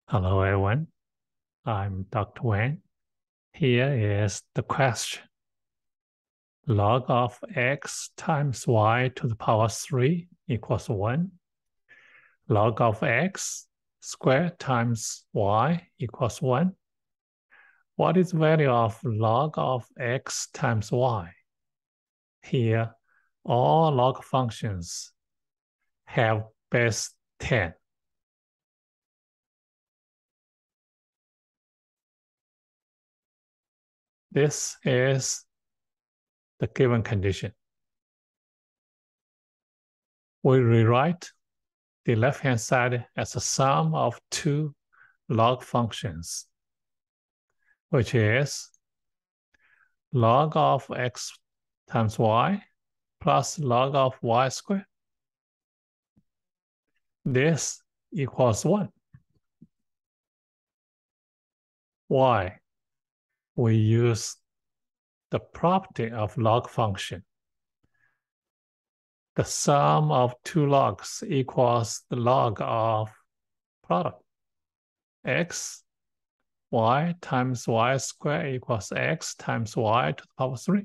Hello, everyone. I'm Dr. Wang. Here is the question. Log of x times y to the power 3 equals 1. Log of x squared times y equals 1. What is the value of log of x times y? Here, all log functions have base 10. This is the given condition. We rewrite the left-hand side as a sum of two log functions, which is log of x times y plus log of y squared. This equals 1. Why? We use the property of log function. The sum of two logs equals the log of product. X, y times y squared equals x times y to the power 3.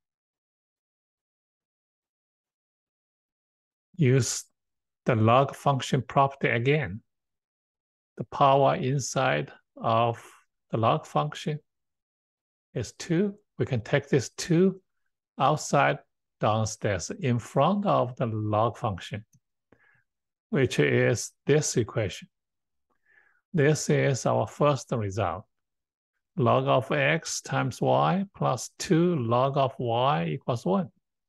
Use the log function property again. The power inside of the log function is 2. We can take this 2 outside downstairs in front of the log function, which is this equation. This is our first result. Log of x times y plus 2 log of y equals 1.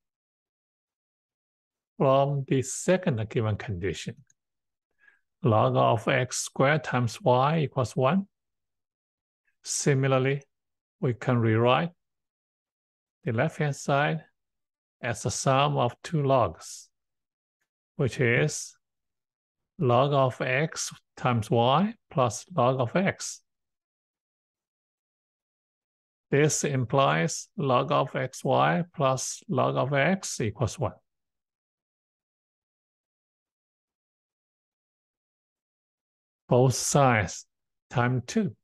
From the second given condition, log of x squared times y equals 1. Similarly, we can rewrite the left-hand side as a sum of two logs, which is log of x times y plus log of x. This implies log of xy plus log of x equals 1. Both sides times 2.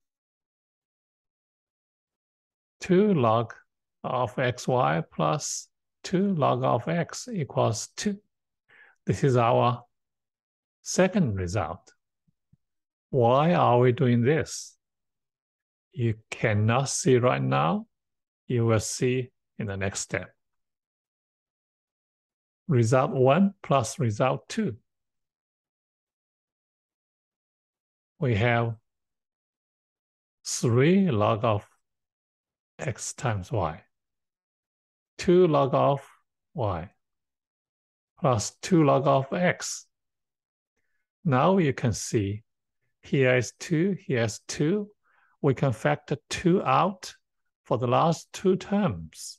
2 log of xy plus 2 log of x equals 2. This is our second result. Why are we doing this? You cannot see right now. You will see in the next step. Result 1 plus result 2. We have 3 log of x times y, 2 log of y, plus 2 log of x. Now you can see here is 2, here is 2. We can factor 2 out for the last 2 terms.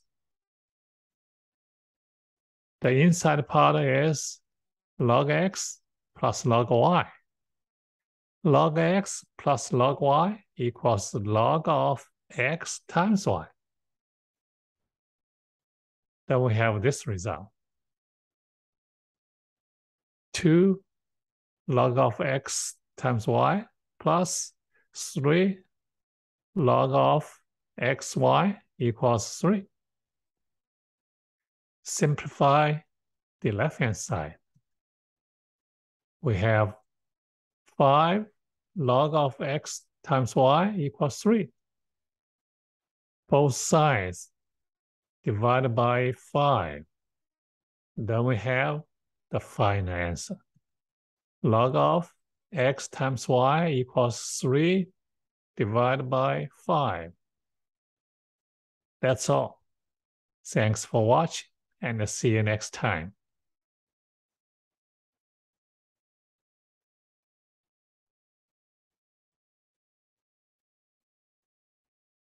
The inside part is log x plus log y. Log x plus log y equals log of x times y. Then we have this result. 2 log of x times y plus 3 log of xy equals 3. Simplify the left-hand side. We have 5 log of x times y equals 3. Both sides divided by 5. Then we have the final answer. Log of x times y equals 3 divided by 5. That's all. Thanks for watching, and see you next time.